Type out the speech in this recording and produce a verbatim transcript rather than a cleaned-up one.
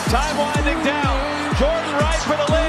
Time winding down. Jordan Wright for the lead.